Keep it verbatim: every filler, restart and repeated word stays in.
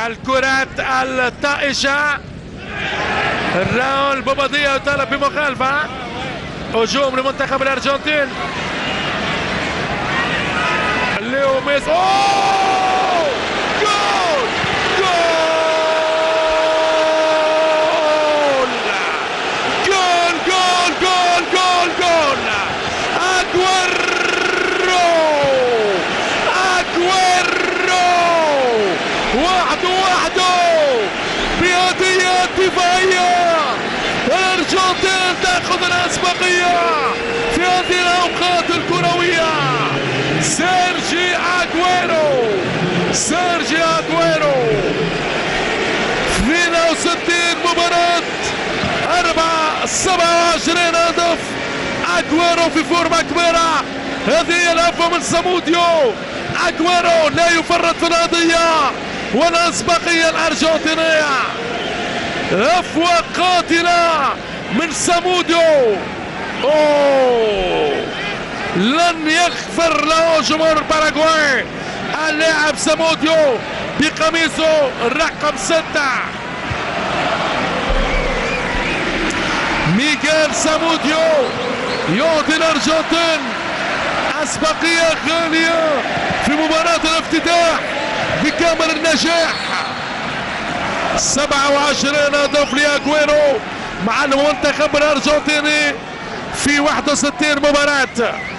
الكرات الطائشة. راول بوبادية يطالب بمخالفة. هجوم لمنتخب الأرجنتين. ليو ميسي. أوه! جول! جول! جول جول جول جول جول! أجويرو! أجويرو! وحده وحده بهدية دفاعية. الأرجنتين تأخذ الأسبقية في هذه الأوقات الكروية. سيرجي أجويرو سيرجي أجويرو اثنين وستين مباراة، أربعة سبعة وعشرين هدف. أجويرو في فورمة كبيرة. هذه هي الهفوة من ساموديو. أجويرو لا يفرط في القضية والأسبقية الأرجنتينية. هفوة قاتلة من ساموديو. أوه لن يغفر له جمهور باراغواي. اللاعب ساموديو بقميصه رقم ستة. ميغيل ساموديو يعطي الأرجنتين أسبقية غالية في مباراة الافتتاح بكامل النجاح. سبعة وعشرين هدف لأجويرو مع المنتخب الأرجنتيني في واحد وستين مباراة.